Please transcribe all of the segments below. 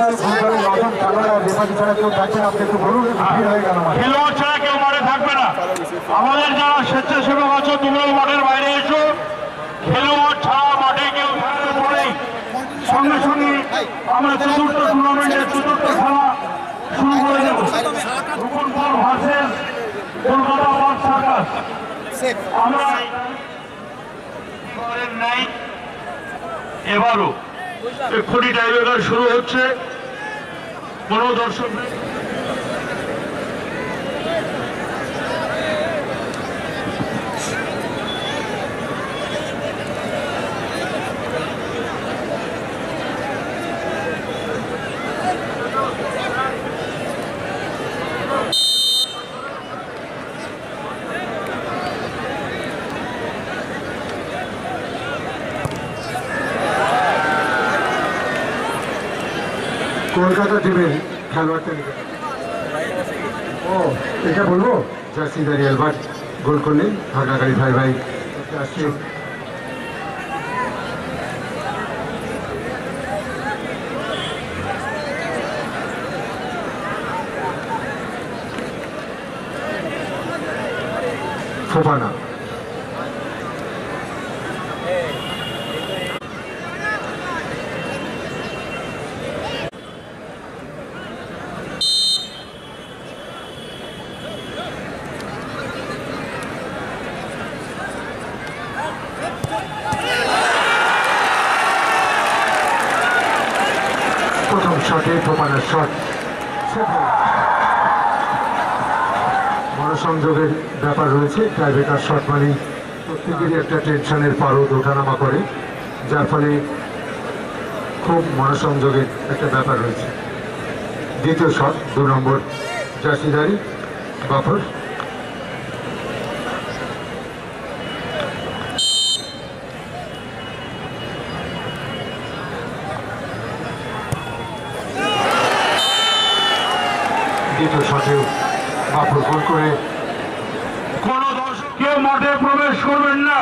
খেলোয়াড় ছাড়া কেউ মাঠে থাকবে না। আমাদের যারা স্বেচ্ছাসেবক আছো তোমরাও মাঠের বাইরে এসো। খেলোয়াড় ছাড়া মাঠে কেউ থাকার পরেই সঙ্গে সঙ্গে আমরা চতুর্থ টুর্নামেন্টের চতুর্থ খেলা শুরু করে দেব। Rupnapur versus Kolkata world circus. আমরা নাই এবারও এক্ষুনি টাইব্রেকার শুরু হচ্ছে। কোনো দর্শক কলকাতা টিমের খেলোয়াড়টা ও এটা বলবো জার্সিদারি অ্যালবার্ট গোল করলেন ভাগাগাড়ি ভাই ভাই আসছে। ফোফানা প্রথম শটে ফোফানার শট। মনোসংযোগের ব্যাপার রয়েছে। টাইব্রেকার শট মানে প্রত্যেকেরই একটা টেনশনের পারদ ওঠানামা করে, যার ফলে খুব মনোসংযোগের একটা ব্যাপার রয়েছে। দ্বিতীয় শট 2 নম্বর জার্সিদারি বাফর। দ্বিতীয় শটেও বাফর গোল করে। কোন দর্শক কেউ মাঠে প্রবেশ করবেন না।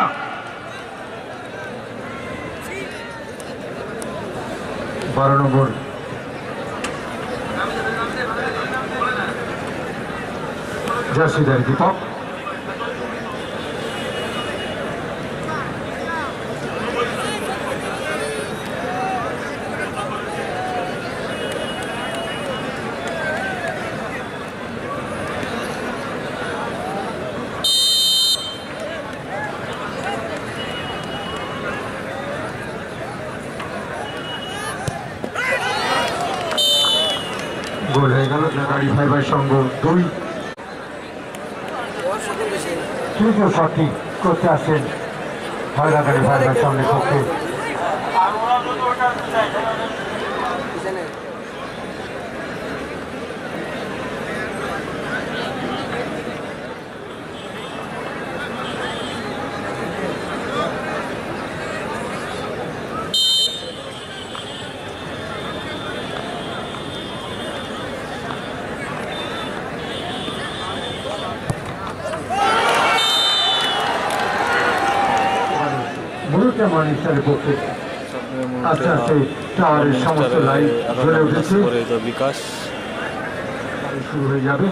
12 নম্বর জার্সিদারি দীপক। গোল হয়ে গেল গাড়ি ভাই ভাই সঙ্গ 2। তৃতীয় শটটি করতে আসেন গাড়ি ভাই ভাই সঙ্গে পক্ষে। মানিকচারের পক্ষে আস্তে আস্তে টাওয়ারের সমস্ত লাইন জ্বলে উঠেছে, বিকাশ শুরু হয়ে যাবে।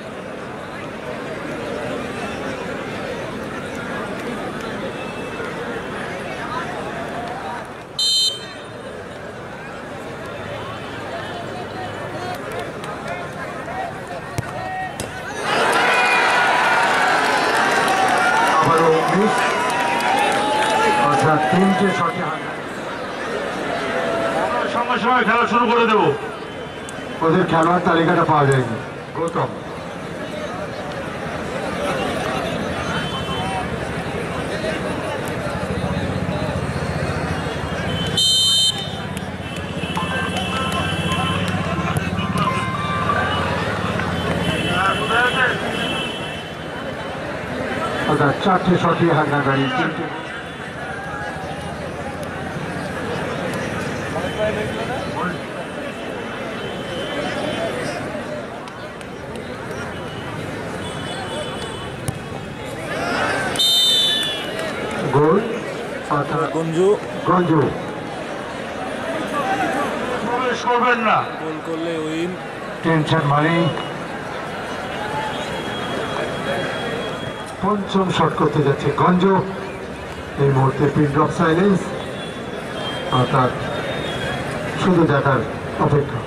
আবারও মিস, অর্থাৎ 3টে শটে সঙ্গে সঙ্গে খেলা শুরু করে দেবো। ওদের খেলোয়াড় তালিকাটা পাওয়া যায়নি। গৌতম অর্থাৎ 4টে শটে হাঙ্গাগাড়ি, 3টে গোল গঞ্জু। করবেন না। গোল করলে উইন। টেনশন মানেই পঞ্চম শট করতে যাচ্ছে গঞ্জ। এই মুহূর্তে পিন ড্রপ সাইলেন্স, অর্থাৎ শুধু দেখার অপেক্ষা।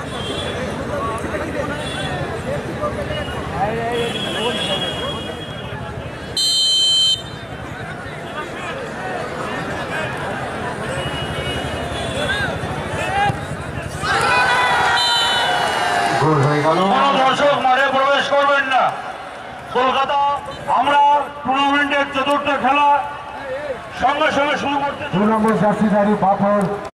গোল হয়ে গেল। কোনো দর্শক মাঠে প্রবেশ করবেন না। কলকাতা আমরা টুর্নামেন্টের চতুর্থ খেলা সঙ্গে সঙ্গে শুরু করতে 2 নম্বর জার্সিধারী বাফর